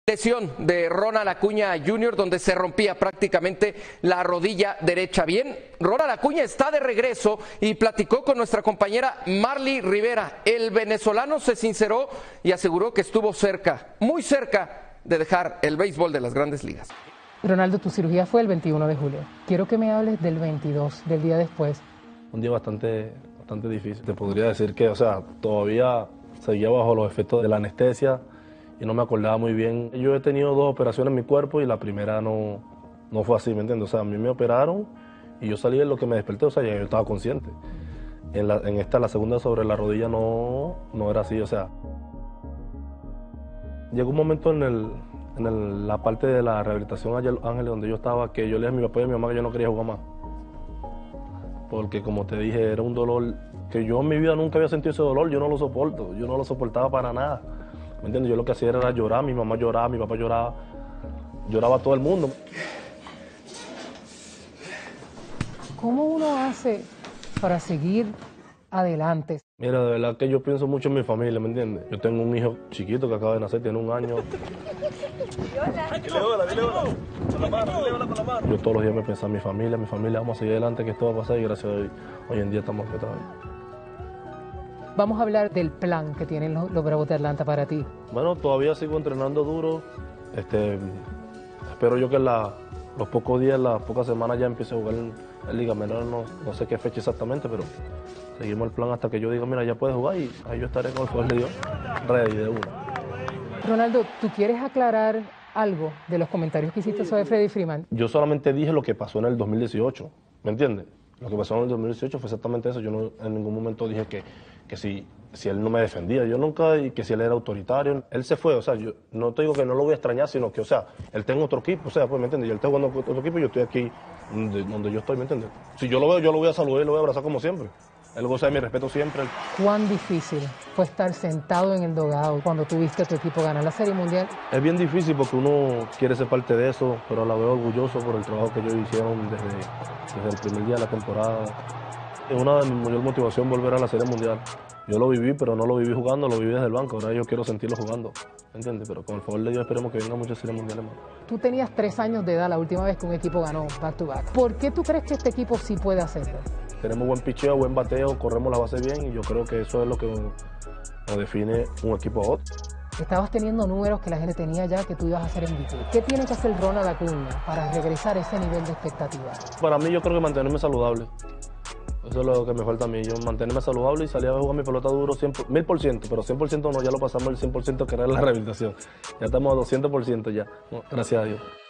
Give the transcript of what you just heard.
Lesión de Ronald Acuña Jr., donde se rompía prácticamente la rodilla derecha. Bien, Ronald Acuña está de regreso y platicó con nuestra compañera Marly Rivera. El venezolano se sinceró y aseguró que estuvo cerca, muy cerca, de dejar el béisbol de las Grandes Ligas. Ronaldo, tu cirugía fue el 21 de julio. Quiero que me hables del 22, del día después. Un día bastante difícil. Te podría decir que, todavía seguía bajo los efectos de la anestesia y no me acordaba muy bien. Yo he tenido 2 operaciones en mi cuerpo y la primera no fue así, ¿me entiendes? A mí me operaron y yo salí de lo que me desperté, ya yo estaba consciente. La segunda sobre la rodilla no era así, Llegó un momento en la parte de la rehabilitación allá en Los Ángeles, donde yo estaba, que yo le dije a mi papá y a mi mamá que yo no quería jugar más. Porque como te dije, era un dolor que yo en mi vida nunca había sentido ese dolor, yo no lo soporto, yo no lo soportaba para nada. ¿Me entiendes? Yo lo que hacía era llorar, mi mamá lloraba, mi papá lloraba, lloraba todo el mundo. ¿Cómo uno hace para seguir adelante? Mira, de verdad que yo pienso mucho en mi familia, ¿me entiendes? Yo tengo un hijo chiquito que acaba de nacer, tiene 1 año. Dile hola. Con la mano. Yo todos los días me pensaba en mi familia, vamos a seguir adelante, que esto va a pasar y gracias a Dios hoy en día estamos aquí otra vez. Vamos a hablar del plan que tienen los Bravos de Atlanta para ti. Bueno, todavía sigo entrenando duro. Espero yo que los pocos días, las pocas semanas ya empiece a jugar en Liga Menor. No sé qué fecha exactamente, pero seguimos el plan hasta que yo diga, mira, ya puedes jugar y ahí yo estaré con el favor de Dios, ready de una. Ronaldo, ¿tú quieres aclarar algo de los comentarios que hiciste sobre Freddie Freeman? Yo solamente dije lo que pasó en el 2018, ¿me entiendes? Lo que pasó en el 2018 fue exactamente eso. Yo no en ningún momento dije que si él no me defendía, yo nunca, y que si él era autoritario. Él se fue, yo no te digo que no lo voy a extrañar, sino que, él tenga otro equipo, pues, ¿me entiendes? Y él está jugando con otro equipo y yo estoy aquí donde yo estoy, ¿me entiendes? Si yo lo veo, yo lo voy a saludar y lo voy a abrazar como siempre. Él goza de mi respeto siempre. ¿Cuán difícil fue estar sentado en el dugout cuando tuviste a tu equipo ganar la Serie Mundial? Es bien difícil porque uno quiere ser parte de eso, pero la veo orgulloso por el trabajo que ellos hicieron desde el primer día de la temporada. Es una de mis mayores motivaciones volver a la Serie Mundial. Yo lo viví, pero no lo viví jugando, lo viví desde el banco. Ahora yo quiero sentirlo jugando, ¿entiendes? Pero con el favor de Dios esperemos que vengan muchas Series Mundiales más. Tú tenías 3 años de edad la última vez que un equipo ganó back to back. ¿Por qué tú crees que este equipo sí puede hacerlo? Tenemos buen picheo, buen bateo, corremos la base bien y yo creo que eso es lo que nos define un equipo a otro. Estabas teniendo números que la gente tenía ya que tú ibas a hacer MVP. ¿Qué tiene que hacer Ronald Acuña para regresar a ese nivel de expectativa? Para mí yo creo que mantenerme saludable. Eso es lo que me falta a mí, yo mantenerme saludable y salir a jugar mi pelota duro 1000%, pero 100% no, ya lo pasamos el 100% que era la rehabilitación. Ya estamos a 200% ya, gracias a Dios.